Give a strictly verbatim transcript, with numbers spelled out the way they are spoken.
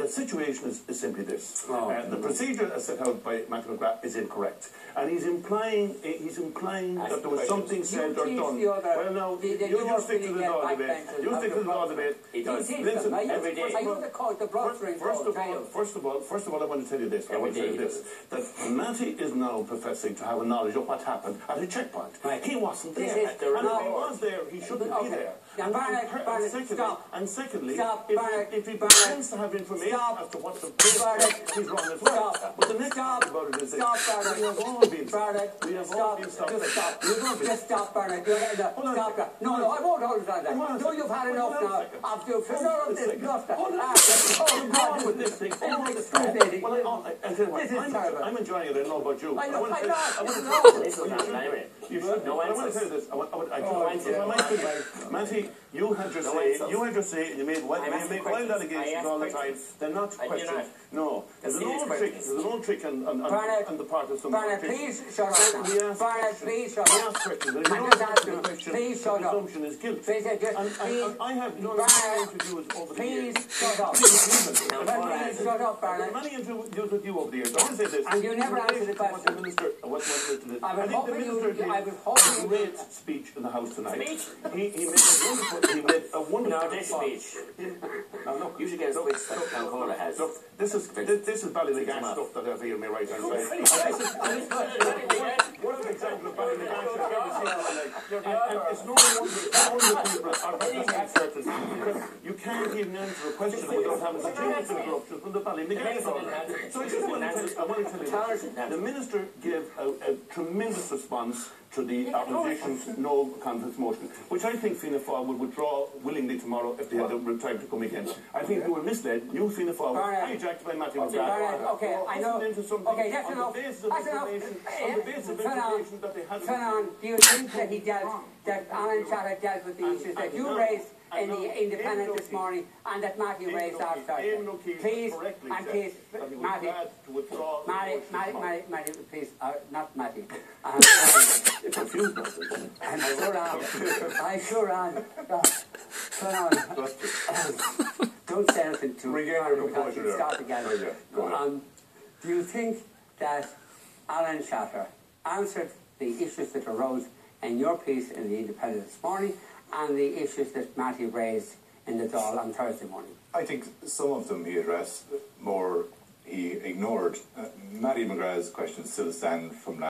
the situation is, is simply this. Oh. Uh, the procedure as set out by Matthew McGrath is incorrect. And he's implying he's implying That's that there was something said or done. Well, no, the, the you, you stick to the law debate. You stick to the law debate. He does. Listen, every day. First of all, the court, the blood first, first, of all, first of all, first of all, I want to tell you this. I want to tell you this: that Matty is now professing to have a knowledge of what happened at a checkpoint. Right. He wasn't there, This is and if no. he was there, he shouldn't okay. be there. Now, and, Bernard, and, per, Bernard, and secondly, stop. and secondly, Stop, if, Bernard, if he Bernard, pretends to have information stop. as to what the case is, he's wrong as well. Stop. But the next Stop. thing about it is Stop, that Bernard. we have all been Bernard, we have all stop. been stopped. Just stop. We have all been Just stop, Bernard. You're, no, Hold on stop a that. No, no, I won't hold it on that. No, you've had enough now. After you've Hold no, on a this second. enough. Hold on. Oh, Go on with this thing. Go on with this thing. Well, I, I, I tell you what, This is I'm, terrible. I'm enjoying it. I don't know about you. I know, want to I'm tell- not. I want to This tell you- is you not. should- Anyway. You should. No I want to answers. tell you this. I want, I want, I Oh, I answers. if I might say, Matty, you had your No say. answers. You had your say, and you made wild, I'm you asking make wild questions. allegations I ask all the time. questions. They're not And you're questions. not. No, there's an serious old trick. questions. There's an old trick on, on, on, Bernard, on the part of some. Bernard, trick. please shut up. We ask Bernard, questions. please shut We up. ask questions. And if you I'm don't just answer the asking. question, Please the shut up. presumption is guilt. Please, uh, just, And, and, please, and I have known Bernard, interviews over the please years. shut up. Please, Please shut up, I've Bernard. had many interviews with you over the years. I want to say this. And you never In answered the relation to what question. the minister, what, what minister did. I was think the hoping you- minister did I was hoping a you- great speech in the House tonight. Speech? He, he made a wonderful. He made a wonderful. No, this speech. No, look, You should get a look, speech like look, Cancora look, has. Look, this is this, this is Ballynagan stuff that I have here on my right hand side. And this is and this is one of the examples of Ballynagan I've ever seen in my life. And, and it's no wonder, no wonder people are very uncertain because you can't even answer a question without having continuous interruptions from the Ballynagan stuff. So I just want to tell you, I want to tell you this. The minister gave a, a tremendous response to the opposition's no confidence motion, which I think Fianna Fáil would withdraw willingly tomorrow if they had the time to come again. I think they were misled. You, Fianna Fáil, were hijacked by Matthew McGrath. Okay, I know. Into something Okay, that's on enough. the basis of That's enough. information, on the basis of Turn on. information that they had. Turn on. Do you think that he dealt, that Alan Chatter dealt with the And- issues that and you no, raised in and no, the Independent Ian this Loki- morning and that Matthew Ian raised Loki- after? Ian Loki Please, correctly and said please, that he was Matty, glad to withdraw the Matty, motion Matty, tomorrow. Matty, Matty, please, uh, not Matty. Um, You're confused, Matthew. I'm sure am. I sure am. Uh, Turn on. Don't say anything to Regain Bernard your because composure he'll there. start again. Oh, yeah. Go ahead. Um, do you think that Alan Shatter answered the issues that arose in your piece in the Independent this morning and the issues that Matthew raised in the Dáil on Thursday morning? I think some of them he addressed, more he ignored. Uh, Matty McGrath's questions still stand from last